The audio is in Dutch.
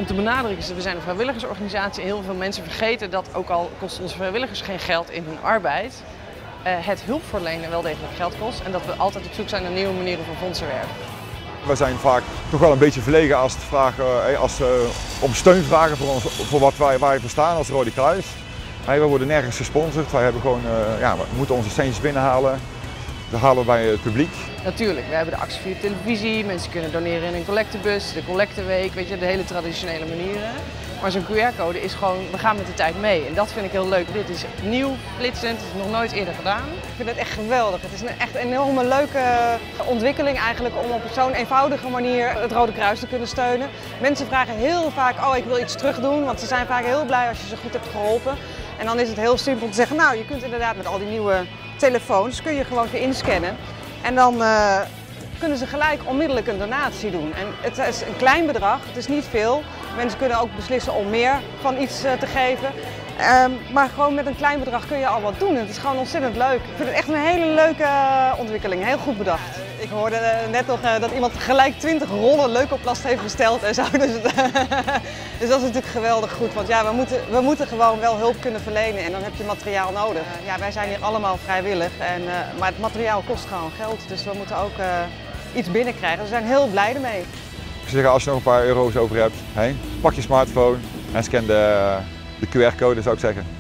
te benadrukken is dat we zijn een vrijwilligersorganisatie. Heel veel mensen vergeten dat ook al kosten onze vrijwilligers geen geld in hun arbeid, het hulpverlenen wel degelijk geld kost en dat we altijd op zoek zijn naar nieuwe manieren van fondsenwerving. We zijn vaak toch wel een beetje verlegen als ze om steun vragen voor wat wij verstaan als Rode Kruis. We worden nergens gesponsord, wij hebben gewoon, we moeten onze centjes binnenhalen. Dat halen we bij het publiek. Natuurlijk, we hebben de actie via televisie, mensen kunnen doneren in een collectebus, de collecteweek, weet je, de hele traditionele manieren. Maar zo'n QR-code is gewoon, we gaan met de tijd mee en dat vind ik heel leuk. Dit is nieuw, flitsend, het is nog nooit eerder gedaan. Ik vind het echt geweldig. Het is echt een enorme leuke ontwikkeling eigenlijk om op zo'n eenvoudige manier het Rode Kruis te kunnen steunen. Mensen vragen heel vaak, oh ik wil iets terugdoen, want ze zijn vaak heel blij als je ze goed hebt geholpen. En dan is het heel simpel te zeggen, nou je kunt inderdaad met al die nieuwe telefoons, kun je gewoon weer inscannen. En dan kunnen ze gelijk onmiddellijk een donatie doen. En het is een klein bedrag, het is niet veel. Mensen kunnen ook beslissen om meer van iets te geven. Maar gewoon met een klein bedrag kun je al wat doen. Het is gewoon ontzettend leuk. Ik vind het echt een hele leuke ontwikkeling, heel goed bedacht. Ik hoorde net nog dat iemand gelijk 20 rollen leukoplast heeft besteld en zo. Dus dat is natuurlijk geweldig goed. Want ja, we moeten gewoon wel hulp kunnen verlenen en dan heb je materiaal nodig. Wij zijn hier allemaal vrijwillig, maar het materiaal kost gewoon geld. Dus we moeten ook iets binnenkrijgen. We zijn heel blij ermee. Ik zou zeggen, als je nog een paar euro's over hebt, pak je smartphone en scan de QR-code, zou ik zeggen.